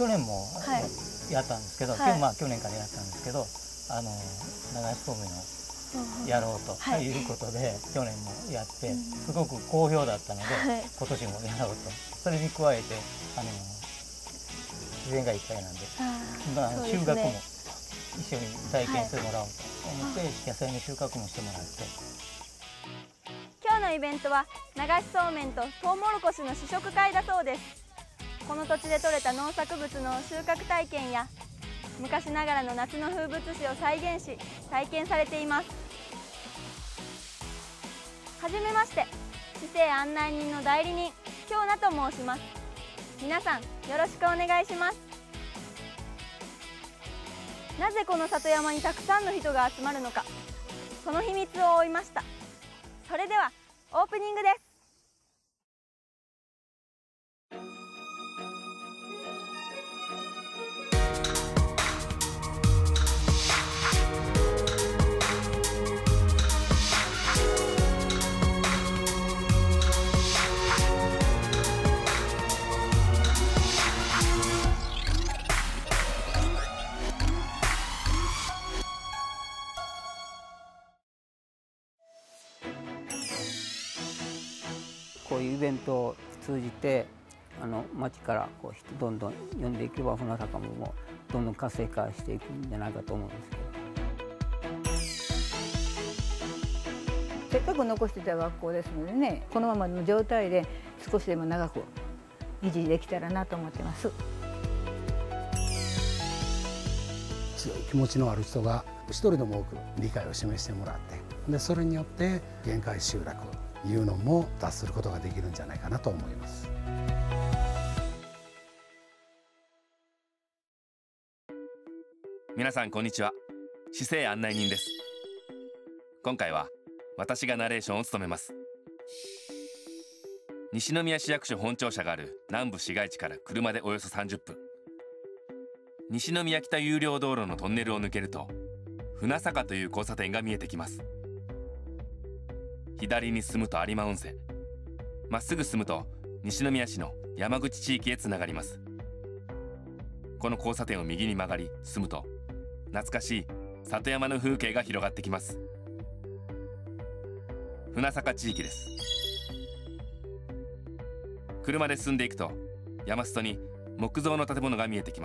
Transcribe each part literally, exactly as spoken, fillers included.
去年もやったんですけど、 はい、 まあ去年からやったんですけど、あの流しそうめんをやろうということで、去年もやってすごく好評だったので、今年もやろうと。それに加えてあの自然がいっぱいなんで、まあ、収穫も一緒に体験してもらおうと思って、野菜の収穫もしてもらって。 今日のイベントは流しそうめんとトウモロコシの試食会だそうです。この土地で採れた農作物の収穫体験や昔ながらの夏の風物詩を再現し体験されています。はじめまして、市政案内人の代理人京奈と申します。皆さんよろしくお願いします。なぜこの里山にたくさんの人が集まるのか、その秘密を追いました。それではオープニングです。 こういうイベントを通じてあの町からこうどんどん呼んでいけば、船坂もどんどん活性化していくんじゃないかと思うんですけど。せっかく残してた学校ですのでね、このままの状態で少しでも長く維持できたらなと思ってます。 強い気持ちのある人が一人でも多く理解を示してもらって、でそれによって限界集落いうのも達することができるんじゃないかなと思います。 皆さんこんにちは。市政案内人です。今回は私がナレーションを務めます。西宮市役所本庁舎がある南部市街地から車でおよそさんじゅっぷん、西宮北有料道路のトンネルを抜けると船坂という交差点が見えてきます。左に進むと有馬温泉、まっすぐ進むと西宮市の山口地域へつながります。この交差点を右に曲がり進むと懐かしい里山の風景が広がってきます。船坂地域です。車で進んでいくと山裾に木造の建物が見えてきます。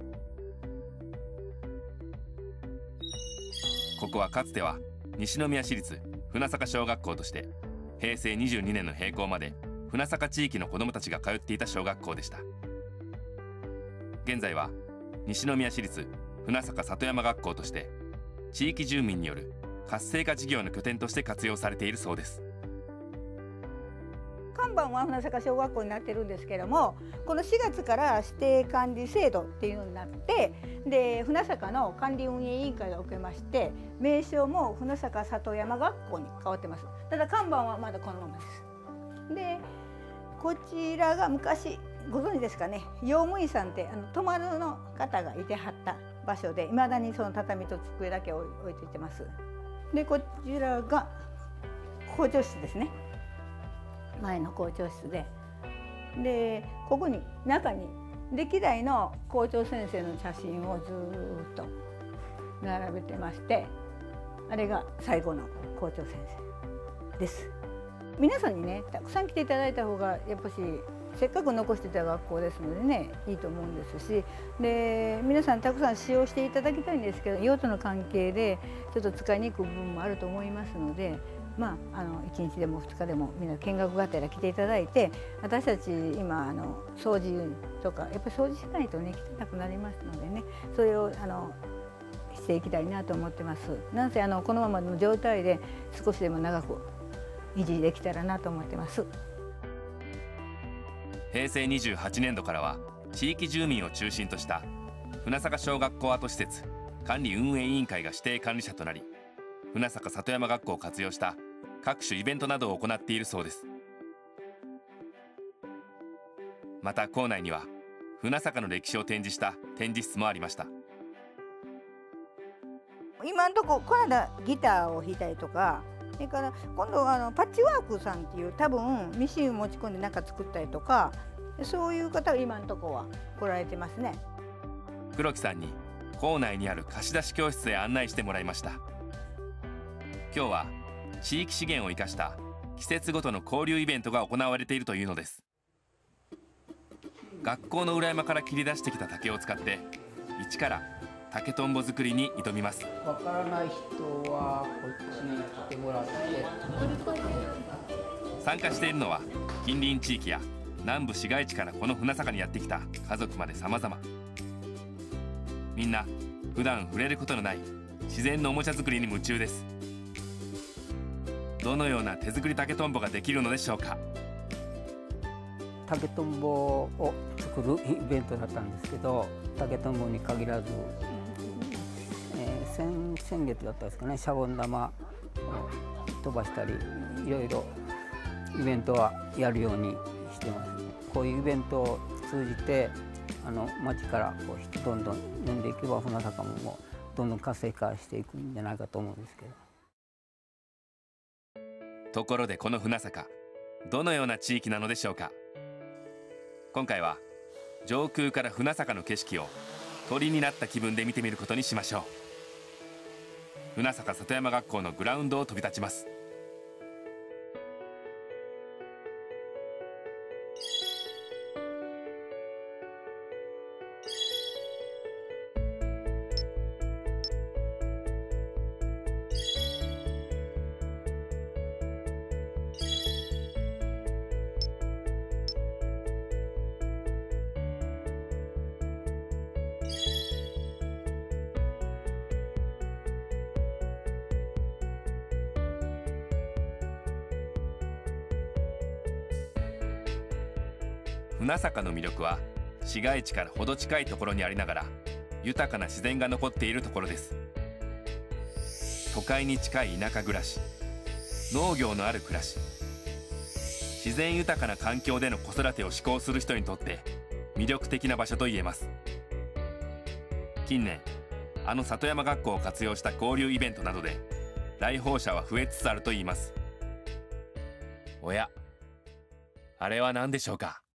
ここはかつては西宮市立船坂小学校としてへいせいにじゅうにねんの閉校まで船坂地域の子どもたちが通っていた小学校でした。現在は西宮市立船坂里山学校として地域住民による活性化事業の拠点として活用されているそうです。 看板は船坂小学校になってるんですけども、このしがつから指定管理制度っていうのになって、で船坂の管理運営委員会が受けまして、名称も船坂里山学校に変わってます。ただ看板はまだこのままです。でこちらが昔ご存知ですかね、用務員さんってあの泊まるの方がいてはった場所で、いまだにその畳と机だけ置いていてます。でこちらが校長室ですね。前の校長室で、でここに中に歴代の校長先生の写真をずっと並べてまして、あれが最後の校長先生です。皆さんにねたくさん来ていただいた方がやっぱしせっかく残してた学校ですのでね、いいと思うんですし、で皆さんたくさん使用していただきたいんですけど、用途の関係でちょっと使いにくい部分もあると思いますので、まあ、あのいちにちでもふつかでもみんな見学がてら来ていただいて、私たち今あの掃除とかやっぱり掃除しないとね汚くなりますのでね、それをあのしていきたいなと思ってます。なんせあのこのままの状態で少しでも長く維持できたらなと思ってます。 へいせいにじゅうはちねんどからは地域住民を中心とした船坂小学校跡施設管理運営委員会が指定管理者となり、船坂里山学校を活用した各種イベントなどを行っているそうです。また校内には船坂の歴史を展示した展示室もありました。 今のところこの間ギターを弾いたりとか、それから今度あのパッチワークさんっていう多分ミシンを持ち込んで中作ったりとか、 そういう方が今のところは来られてますね。 黒木さんに校内にある貸し出し教室へ案内してもらいました。今日は地域資源を生かした季節ごとの交流イベントが行われているというのです。学校の裏山から切り出してきた竹を使って一から竹とんぼ作りに挑みます。 わからない人はこっちに来てもらって。 参加しているのは近隣地域や南部市街地からこの船坂にやってきた家族まで様々。みんな普段触れることのない自然のおもちゃ作りに夢中です。どのような手作り竹とんぼができるのでしょうか。 竹とんぼを作るイベントだったんですけど、竹とんぼに限らず、えー、先, 先月だったですかね、シャボン玉を飛ばしたりいろいろイベントはやるようにしてます。こういうイベントを通じてあの町からこう人どんどん呼んでいけば船坂ももうどんどん活性化していくんじゃないかと思うんですけど。 ところでこの船坂、どのような地域なのでしょうか。今回は上空から船坂の景色を鳥になった気分で見てみることにしましょう。船坂里山学校のグラウンドを飛び立ちます。船坂の魅力は市街地からほど近いところにありながら豊かな自然が残っているところです。都会に近い田舎暮らし、農業のある暮らし、自然豊かな環境での子育てを志向する人にとって魅力的な場所といえます。近年あの里山学校を活用した交流イベントなどで来訪者は増えつつあるといいます。おや、あれは何でしょうか。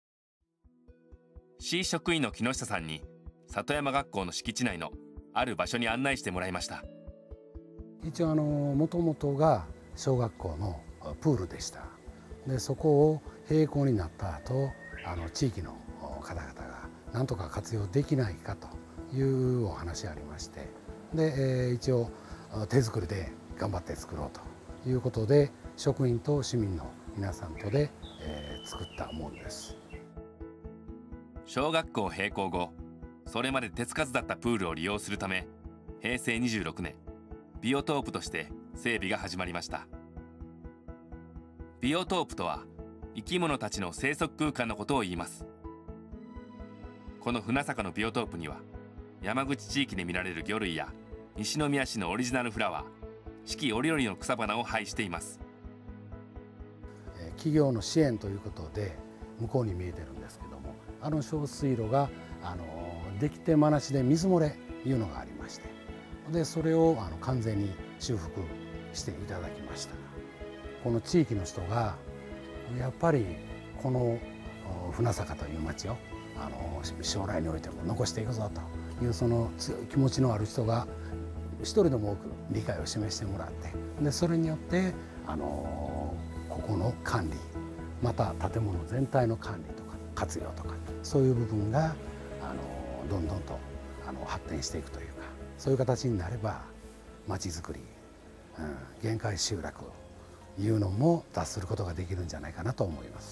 市職員の木下さんに里山学校の敷地内のある場所に案内してもらいました。 一応あの元々が小学校のプールでした。でそこを閉校になった後、あの地域の方々が何とか活用できないかというお話ありまして、で、えー、一応手作りで頑張って作ろうということで職員と市民の皆さんとで、えー、作ったものです。 小学校閉校後、それまで手つかずだったプールを利用するためへいせいにじゅうろくねんビオトープとして整備が始まりました。ビオトープとは生き物たちの生息空間のことを言います。この船坂のビオトープには山口地域で見られる魚類や西宮市のオリジナルフラワー、四季折々の草花を配しています。 企業の支援ということで向こうに見えてるんですけども、あの小水路があのできて間なしで水漏れいうのがありまして、でそれをあの完全に修復していただきました。この地域の人がやっぱりこの船坂という町をあの将来においても残していくぞというその強い気持ちのある人が一人でも多く理解を示してもらって、でそれによってあのここの管理、また建物全体の管理とか活用とか、そういう部分があのどんどんとあの発展していくというか、そういう形になれば町づくり、うん、限界集落というのも達することができるんじゃないかなと思います。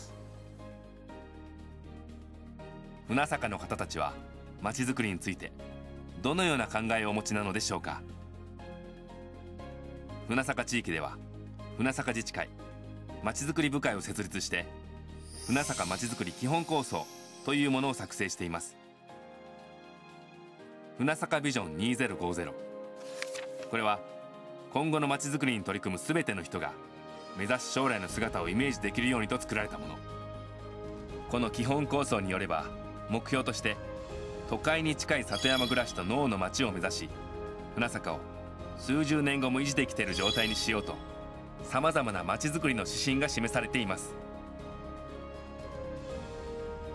船坂の方たちは町づくりについてどのような考えをお持ちなのでしょうか。船坂地域では船坂自治会まちづくり部会を設立して船坂まちづくり基本構想というものを作成しています。船坂ビジョンにせんごじゅう、これは今後のまちづくりに取り組むすべての人が目指す将来の姿をイメージできるようにと作られたもの。この基本構想によれば目標として都会に近い里山暮らしと農の町を目指し、船坂を数十年後も維持できている状態にしようとさまざまなまちづくりの指針が示されています。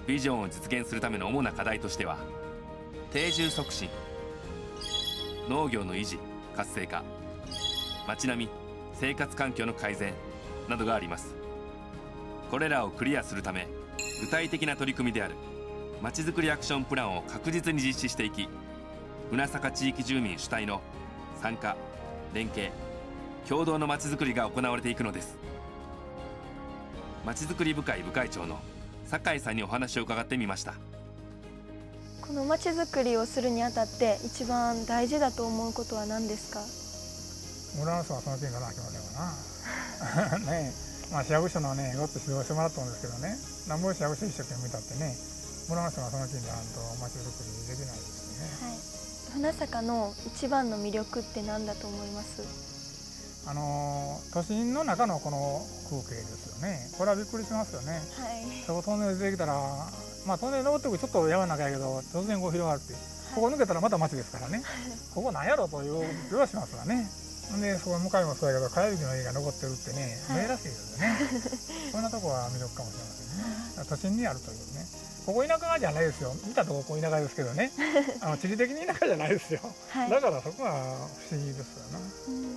ビジョンを実現するための主な課題としては、定住促進、農業の維持活性化、街並み生活環境の改善などがあります。これらをクリアするため、具体的な取り組みであるまちづくりアクションプランを確実に実施していき、船坂地域住民主体の参加、連携、共同のまちづくりが行われていくのです。まちづくり部会部会長の酒井さんにお話を伺ってみました。 このまちづくりをするにあたって一番大事だと思うことは何ですか？ 村の人はその件かな、今日はな。ねえ、まあ市役所のね、ごっつ指導してもらったんですけどね、なんぼ市役所一生懸命見たってね、村の人がその件であるとまちづくりできないですよね。 はい。船坂の一番の魅力って何だと思います？ あの都心の中のこの風景ですよね。これはびっくりしますよね。 はい。 そこトンネル出てきたら、まあトンネル登ってくるちょっと山の中やけど、突然こう広がるっていう、ここ抜けたらまた町ですからね。ここなんやろという気はしますわね。で、そこ向かいもそうやけど、茅葺きの家が残ってるってね、名らしいですよね。そんなとこは魅力かもしれませんね。都心にあるというね。ここ田舎じゃないですよ。見たとここ田舎ですけどね。あの地理的に田舎じゃないですよ。はい、だからそこは不思議ですよね。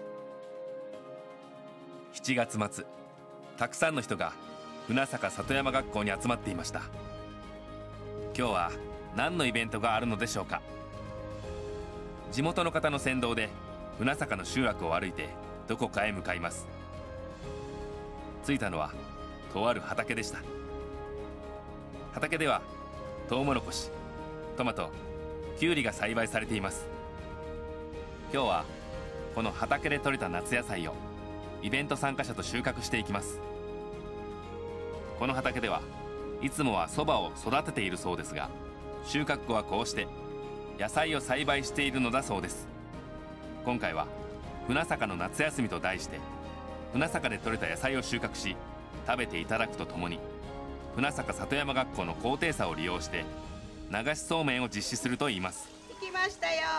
しちがつ末、たくさんの人が船坂里山学校に集まっていました。今日は何のイベントがあるのでしょうか。地元の方の先導で船坂の集落を歩いてどこかへ向かいます。着いたのはとある畑でした。畑ではトウモロコシ、トマト、キュウリが栽培されています。今日はこの畑で採れた夏野菜をイベント参加者と収穫していきます。この畑ではいつもはそばを育てているそうですが、収穫後はこうして野菜を栽培しているのだそうです。今回は船坂の夏休みと題して、船坂で採れた野菜を収穫し食べていただくとともに、船坂里山学校の高低差を利用して流しそうめんを実施するといいます。 行きましたよ。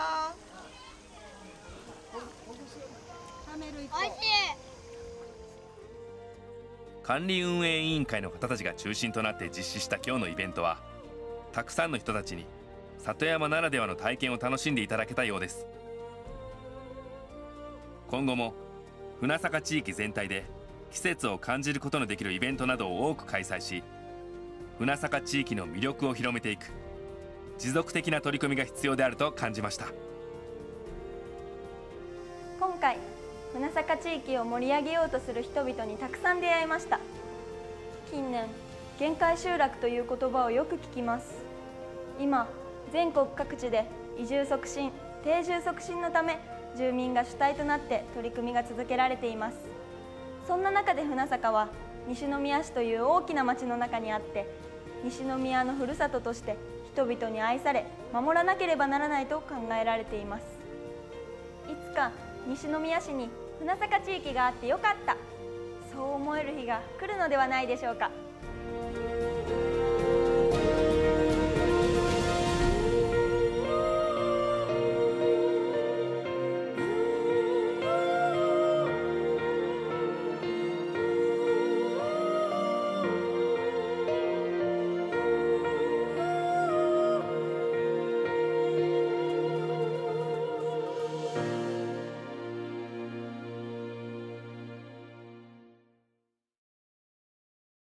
おいしい。 管理運営委員会の方たちが中心となって実施した今日のイベントは、たくさんの人たちに里山ならではの体験を楽しんでいただけたようです。今後も船坂地域全体で季節を感じることのできるイベントなどを多く開催し、船坂地域の魅力を広めていく持続的な取り組みが必要であると感じました。 今回船坂地域を盛り上げようとする人々にたくさん出会いました。近年限界集落という言葉をよく聞きます。今全国各地で移住促進、定住促進のため住民が主体となって取り組みが続けられています。そんな中で船坂は西宮市という大きな町の中にあって、西宮のふるさととして人々に愛され守らなければならないと考えられています。いつか西宮市に船坂地域があってよかった、そう思える日が来るのではないでしょうか。